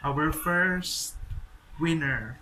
our first winner.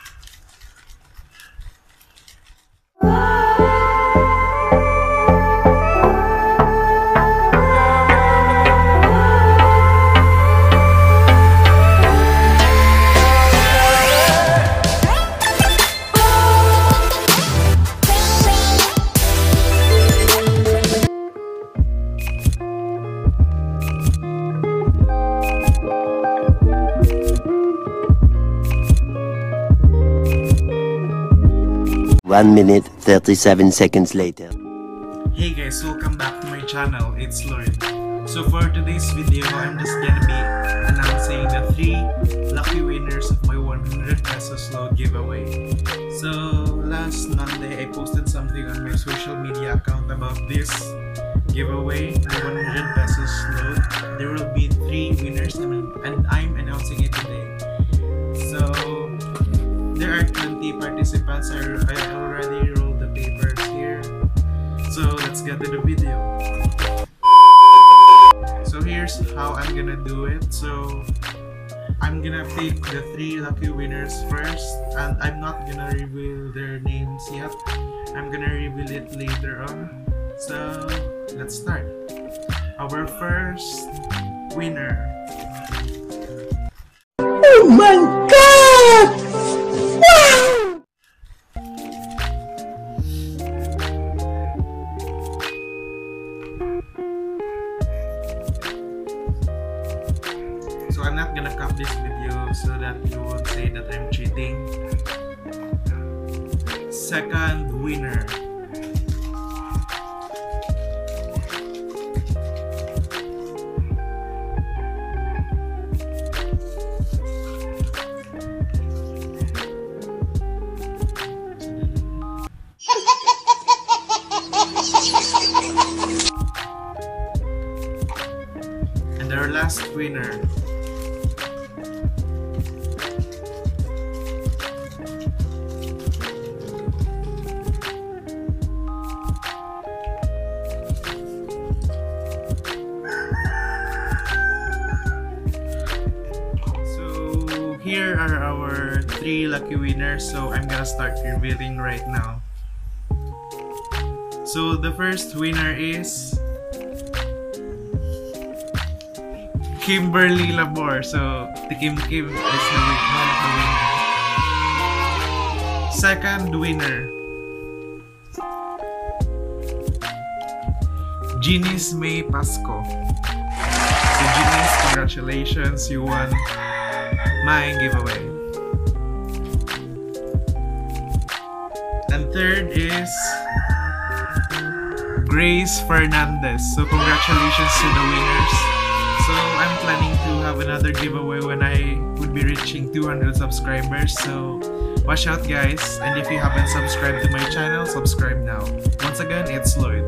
One minute, 37 seconds later. Hey guys, welcome back to my channel. It's Lloyd. So for today's video, I'm just gonna be announcing the 3 lucky winners of my 100 pesos load giveaway. So last Monday, I posted something on my social media account about this giveaway, the 100 pesos load. There will be 3 winners and I'm announcing it today. So there are 20 participants. I already rolled the papers here. So let's get to the video. So here's how I'm gonna do it. So I'm gonna pick the 3 lucky winners first, and I'm not gonna reveal their names yet. I'm gonna reveal it later on. So let's start. Our first winner. Oh my God! So I'm not gonna cut this video so that you won't say that I'm cheating. Second winner. And our last winner. So here are our 3 lucky winners. So I'm gonna start revealing right now. So the first winner is Kimberly Labor. So the Kim is one of the winner. Second winner, Jeannie's May Pasco. So Jeannie's, congratulations, you won my giveaway. And third is Grace Fernandez. So congratulations to the winners. So I'm planning to have another giveaway when I would be reaching 200 subscribers. So watch out guys, and if you haven't subscribed to my channel, subscribe now. Once again, it's Lloyd.